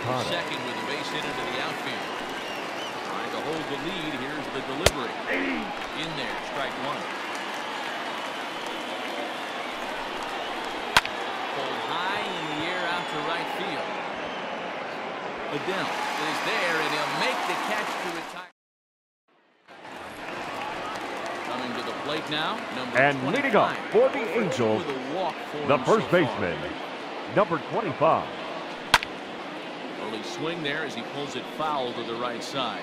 Moncada. Second with a base hit into the outfield. Trying to hold the lead. Here's the delivery. In there, strike one. Pulled high in the air out to right field. Adele is there, and he'll make the catch to retire. Coming to the plate now, number And 25. leading up for the Angels, With a walk for the him first so far. baseman, number 25. Early swing there as he pulls it foul to the right side.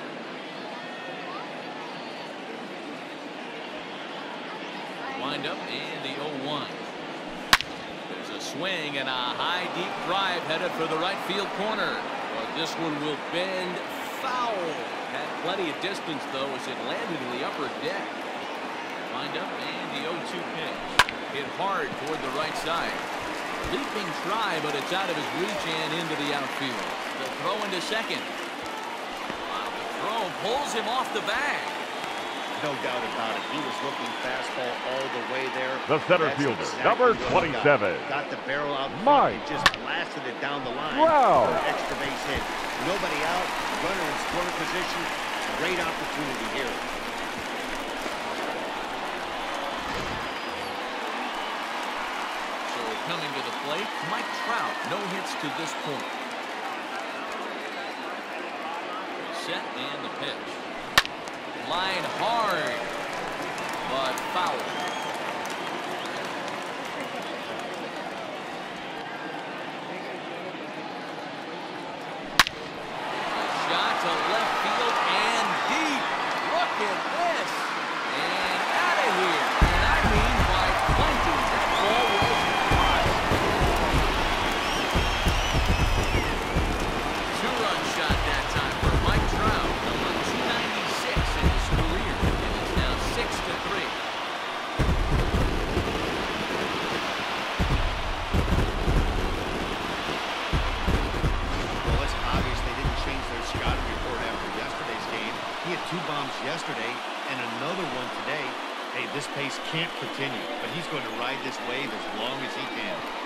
Wind up and the 0-1. There's a swing and a high deep drive headed for the right field corner. But this one will bend foul. Had plenty of distance though as it landed in the upper deck. Wind up and the 0-2 pitch. Hit hard toward the right side. Leaping try, but it's out of his reach and into the outfield. The throw into second. Wow, the throw pulls him off the bag. No doubt about it. He was looking fastball all the way there. The center That's fielder, exactly number what he 27. Got the barrel out front Mike and just blasted it down the line Trout. for an extra base hit. Nobody out, runner in scoring position. Great opportunity here. So coming to the plate, Mike Trout. No hits to this point. Set and the pitch. Line hard, but foul. A shot to left field and deep. Look at this. And out of here. And I mean by plenty. That ball was hot. Two-run shot that time for Mike Trout. Number 296 in his career. And it's now 6-3. Well, it's obvious they didn't change their scouting report after yesterday's game. He had 2 bombs yesterday and another one today. Hey, this pace can't continue, but he's going to ride this wave as long as he can.